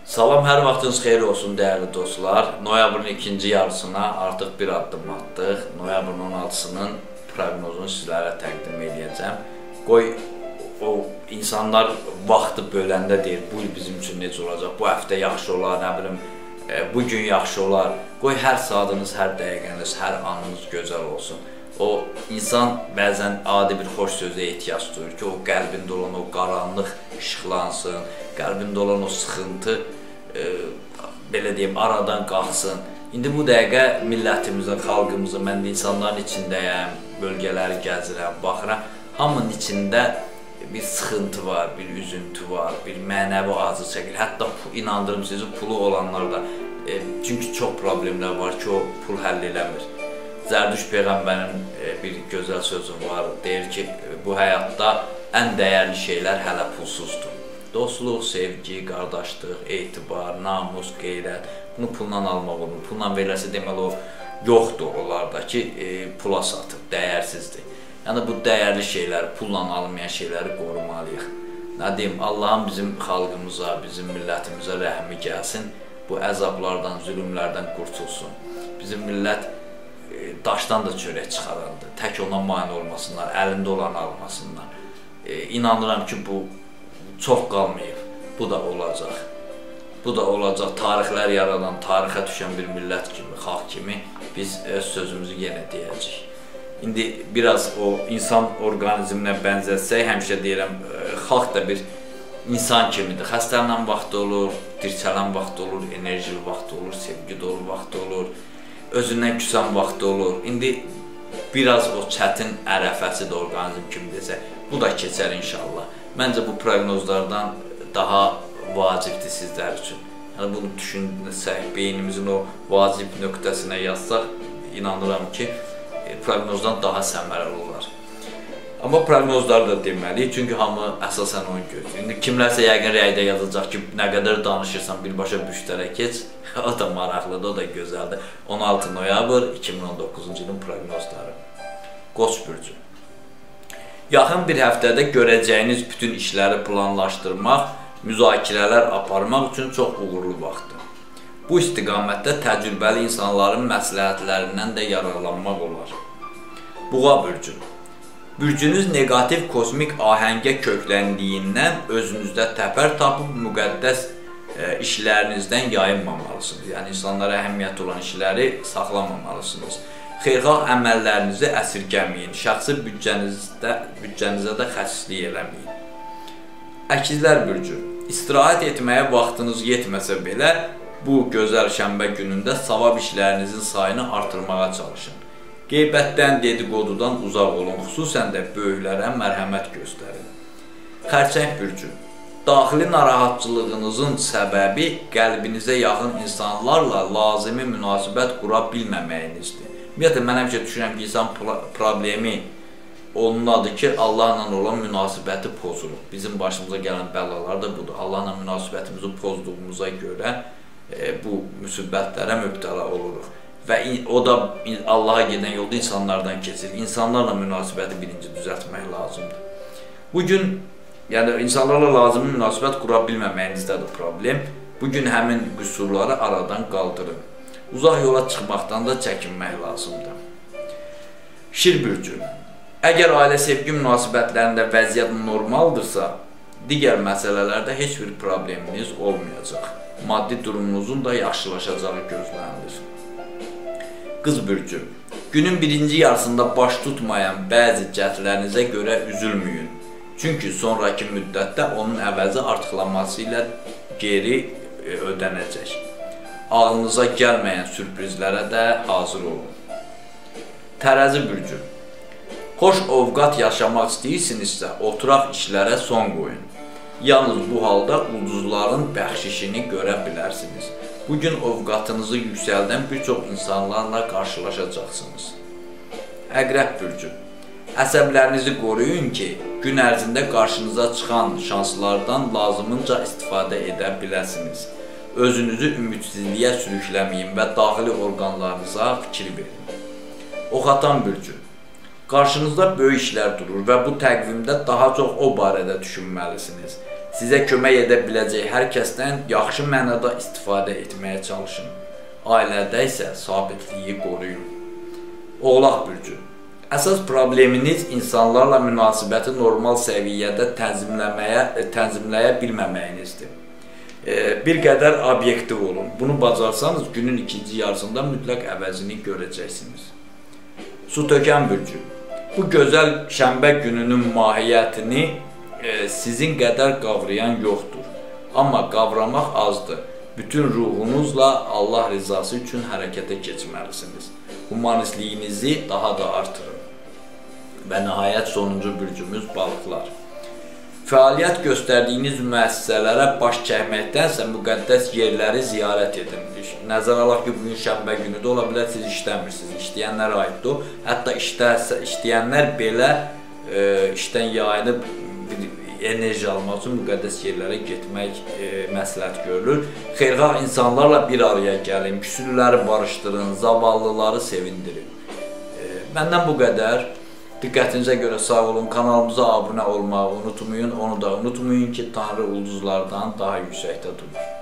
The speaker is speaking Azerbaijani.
Salam, hər vaxtınız xeyir olsun dəyərli dostlar. Noyabrın ikinci yarısına artıq bir addım atdıq. Noyabrın 16-sının proqnozunu sizlərə təqdim edəcəm. Qoy o insanlar vaxtı böləndə deyir, bu il bizim üçün necə olacaq, bu həftə yaxşı olar, nə bilim, bu gün yaxşı olar. Qoy hər saatınız, hər dəqiqəniz, hər anınız gözəl olsun. O insan bəzən adi bir xoş sözə ehtiyac duyur ki, o qəlbində olan o qaranlıq işıqlansın, qəlbində olan o sıxıntı belə deyim, aradan qalxsın. İndi bu dəqiqə millətimizin, xalqımızın, mən də insanların içindəyəm, bölgələri gəzirəm, baxıram. Hamının içində bir sıxıntı var, bir üzüntü var, bir mənəvi acı çəkir. Hətta inandırım sizi, pulu olanlar da. Çünki çox problemlər var ki, o pul həll eləmir. Zərdüş Peyğəmbərin bir gözəl sözü var, deyir ki, bu həyatda ən dəyərli şeylər hələ pulsuzdur. Dostluq, sevgi, qardaşlıq, etibar, namus, qeyrət, bunu pulla almaq olur. Pulla verilərsə deməli o yoxdur onlarda ki, pula satıb, dəyərsizdir. Yəni bu dəyərli şeyləri, pulla alınmayan şeyləri qorumalıyıq. Nə deyim, Allahın bizim xalqımıza, bizim millətimizə rəhmi gəlsin, bu əzablardan, zülümlərdən qurtulsun. Bizim millət daşdan da çörək çıxarandır, tək ona mane olmasınlar, əlində olanı almasınlar. İnanıram ki, bu çox qalmayıb, bu da olacaq. Bu da olacaq, tarixlər yaradan, tarixə düşən bir millət kimi, xalq kimi biz öz sözümüzü yenə deyəcəyik. İndi biraz o insan orqanizminə bənzətsək, həmişə deyirəm, xalq da bir insan kimidir. Xəstələnən vaxtı olur, dirçələn vaxtı olur, enerjili vaxtı olur, sevgi dolu vaxtı olur, özündən küsən vaxtı olur. İndi biraz o çətin ərəfəsidir orqanizm kimi desək, bu da keçər inşallah. Məncə bu proqnozlardan daha vacibdir sizlər üçün. Yəni bunu düşünsək, beynimizin o vacib nöqtəsinə yazsaq, inanıram ki, proqnozdan daha səmərəli olar. Amma proqnozlar da deməliyik, çünki hamı əsasən onu gözləyir. İndi kimlərsə yəqin rəydə yazacaq ki, nə qədər danışırsan birbaşa büştərə keç, o da maraqlıdır, o da gözəldir. 16 noyabr 2019-cu ilin proqnozları. Qoç bürcü. Yaxın bir həftədə görəcəyiniz bütün işləri planlaşdırmaq, müzakirələr aparmaq üçün çox uğurlu vaxtdır. Bu istiqamətdə təcrübəli insanların məsləhətlərindən də yararlanmaq olar. Buğa bürcü. Bürcünüz negativ kosmik ahəngə kökləndiyindən özünüzdə təpər tapıb müqəddəs işlərinizdən yayınmamalısınız. Yəni, insanlara əhəmiyyət olan işləri saxlamamalısınız. Xeyirxah əməllərinizi əsirgəməyin, şəxsi büdcənizə də xəsislik eləməyin. Əkizlər bürcü. İstirahət etməyə vaxtınız yetməsə belə, bu gözəl şənbə günündə savab işlərinizin sayını artırmağa çalışın. Qeybətdən, dedikodudan uzaq olun, xüsusən də böyüklərə mərhəmət göstərin. Xərçəng bürcü. Daxili narahatçılığınızın səbəbi qəlbinizə yaxın insanlarla lazımi münasibət qura bilməməyinizdir. Ümumiyyətlə, mən həmişə düşünürəm ki, insan problemi onun adı ki, Allahla olan münasibəti pozulur. Bizim başımıza gələn bəlalar da budur. Allahla münasibətimizi pozduğumuza görə bu müsibətlərə mübtəla oluruq. Və o da Allaha gedən yolda insanlardan keçir. İnsanlarla münasibəti birinci düzəltmək lazımdır. Bugün, yəni insanlarla lazımi münasibət qura bilməməyinizdədir problem. Bugün həmin qüsurları aradan qaldırın. Uzaq yola çıxmaqdan da çəkinmək lazımdır. Şir bürcü. Əgər ailə sevgi münasibətlərində vəziyyət normaldırsa, digər məsələlərdə heç bir probleminiz olmayacaq. Maddi durumunuzun da yaxşılaşacağı gözlənilir. Qız bürcü. Günün birinci yarısında baş tutmayan bəzi cəhdlərinizə görə üzülməyin. Çünki sonraki müddətdə onun əvəzi artıqlanması ilə geri ödənəcək. Ağlınıza gəlməyən sürprizlərə də hazır olun. Tərəzi bürcü. Xoş ovqat yaşamaq istəyirsinizsə, oturaq işlərə son qoyun. Yalnız bu halda ulduzların bəxşişini görə bilərsiniz. Bugün ovqatınızı yüksəldən bir çox insanlarla qarşılaşacaqsınız. Əqrəb bürcü. Əsəblərinizi qoruyun ki, gün ərzində qarşınıza çıxan şanslardan lazımınca istifadə edə biləsiniz. Özünüzü ümidsizliyə sürükləməyin və daxili orqanlarınıza fikir verin. Oxatan bürcü. Qarşınızda böyük işlər durur və bu təqvimdə daha çox o barədə düşünməlisiniz. Sizə kömək edə biləcək hər kəsdən yaxşı mənada istifadə etməyə çalışın. Ailədə isə sabitliyi qoruyun. Oğlaq bürcü. Əsas probleminiz insanlarla münasibəti normal səviyyədə tənzimləyə bilməməyinizdir. Bir qədər obyektiv olun. Bunu bacarsanız günün ikinci yarısında mütləq əvəzini görəcəksiniz. Su tökən bürcü. Bu gözəl şənbə gününün mahiyyətini sizin qədər qavrayan yoxdur. Amma qavramaq azdır. Bütün ruhunuzla Allah rızası üçün hərəkətə keçməlisiniz. Humanistliyinizi daha da artırın. Və nəhayət sonuncu bürcümüz balıqlar. Fəaliyyət göstərdiyiniz müəssisələrə baş çəkməkdənsə müqəddəs yerləri ziyarət edin. Nəzərə alaq ki, bugün şənbə günüdür, ola bilər siz işləmirsiniz, işləyənlər aiddir. Hətta işləyənlər belə işdən yayınıb enerji almaq üçün müqəddəs yerlərə getmək məsləhət görülür. Xeyirxah insanlarla bir araya gəlin, küsülüləri barışdırın, zavallıları sevindirin. Məndən bu qədər. Diqqətinizə görə sağ olun, kanalımıza abunə olmağı unutmayın, onu da unutmayın ki, Tanrı ulduzlardan daha yüksəkdə durur.